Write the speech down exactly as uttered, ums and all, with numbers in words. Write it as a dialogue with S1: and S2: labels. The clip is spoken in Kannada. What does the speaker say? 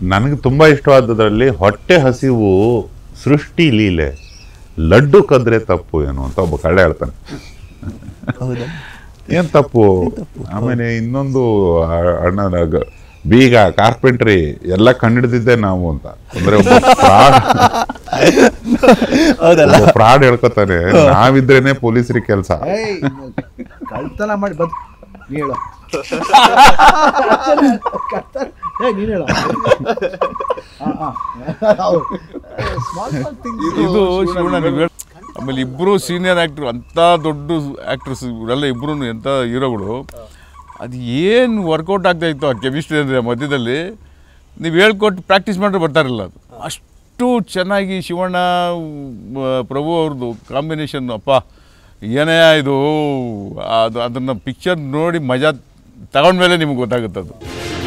S1: ನನಗೆ ತುಂಬ ಇಷ್ಟವಾದದ್ರಲ್ಲಿ ಹೊಟ್ಟೆ ಹಸಿವು ಸೃಷ್ಟಿ ಲೀಲೆ, ಲಡ್ಡು ಕದ್ರೆ ತಪ್ಪು ಏನು ಅಂತ ಒಬ್ಬ ಕಳ್ಳ ಹೇಳ್ತಾನೆ. ಏನು ತಪ್ಪು? ಆಮೇಲೆ ಇನ್ನೊಂದು ಅಣ್ಣ ಬೀಗ ಕಾರ್ಪೆಂಟ್ರಿ ಎಲ್ಲ ಕಂಡಿಡ್ದಿದ್ದೆ ನಾವು ಅಂತ. ಅಂದ್ರೆ ಒಬ್ಬ ಫ್ರಾಡ್ ಫ್ರಾಡ್ ಹೇಳ್ಕೊತಾನೆ, ನಾವಿದ್ರೇನೆ ಪೊಲೀಸರಿಗೆ ಕೆಲಸ.
S2: ಕಳ್ತನ ಮಾಡಿ ಬಂದ್ ನೀ ಹೇಳು ನೀನ್ ಹೇಳು.
S3: ಇದು ಶಿವಣ್ಣ ನೀವು. ಆಮೇಲೆ ಇಬ್ಬರು ಸೀನಿಯರ್ ಆ್ಯಕ್ಟ್ರು, ಅಂಥ ದೊಡ್ಡ ಆ್ಯಕ್ಟ್ರಸ್ ಇವರೆಲ್ಲ ಇಬ್ಬರು ಎಂಥ ಹೀರೋಗಳು. ಅದು ಏನು ವರ್ಕೌಟ್ ಆಗ್ತಾಯಿತ್ತು ಆ ಕೆಮಿಸ್ಟ್ರಿ ಅಂದರೆ ಮಧ್ಯದಲ್ಲಿ ನೀವು ಹೇಳ್ಕೊಟ್ಟು ಪ್ರಾಕ್ಟೀಸ್ ಮಾಡಿದ್ರೆ ಬರ್ತಾರಿಲ್ಲ. ಅದು ಅಷ್ಟು ಚೆನ್ನಾಗಿ ಶಿವಣ್ಣ ಪ್ರಭು ಅವ್ರದ್ದು ಕಾಂಬಿನೇಷನ್, ಅಪ್ಪ ಏನೇ ಇದು. ಅದು ಅದನ್ನು ಪಿಕ್ಚರ್ ನೋಡಿ ಮಜಾ ತಗೊಂಡ್ಮೇಲೆ ನಿಮ್ಗೆ ಗೊತ್ತಾಗುತ್ತೆ ಅದು.